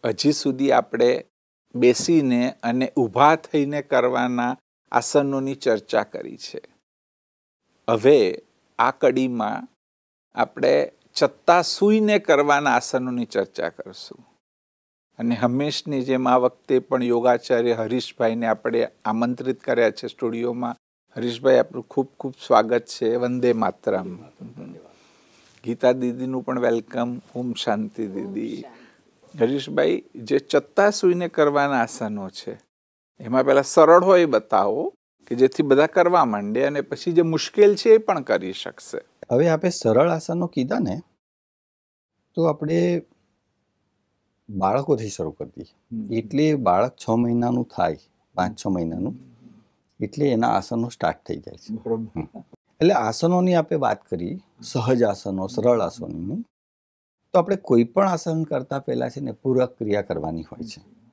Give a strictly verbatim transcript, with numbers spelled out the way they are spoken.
હજી સુધી આપણે બેસીને અને ઊભા થઈને કરવાના આસનોની ચર્ચા કરી છે. હવે આ કડીમાં આપણે ચત્તા સૂઈને કરવાના આસનોની ચર્ચા કરશું. અને હંમેશની જેમ આ વખતે પણ યોગાચાર્ય હરીશભાઈને આપણે આમંત્રિત કર્યા છે સ્ટુડિયોમાં. હરીશભાઈ, આપણું ખૂબ ખૂબ સ્વાગત છે. વંદે માતરમ. ગીતા દીદીનું પણ વેલકમ. ઓમ શાંતિ દીદી. હરીશભાઈ, જે ચત્તા સૂઈને કરવાના આસનો છે એમાં પહેલા સરળ હોય બતાવો કે જેથી બધા કરવા માંડે, અને પછી જે મુશ્કેલ છે એ પણ કરી શકશે. હવે આપણે સરળ આસનો કીધા ને, તો આપણે બાળકોથી શરૂ કરી દઈએ. એટલે બાળક છ મહિનાનું થાય, પાંચ છ મહિનાનું, એટલે એના આસનો સ્ટાર્ટ થઈ જાય છે. એટલે આસનોની આપણે વાત કરી, સહજ આસનો, સરળ આસનોની. તો આપણે કોઈ પણ આસન કરતા પહેલા છે ને પૂરક ક્રિયા કરવાની હોય છે.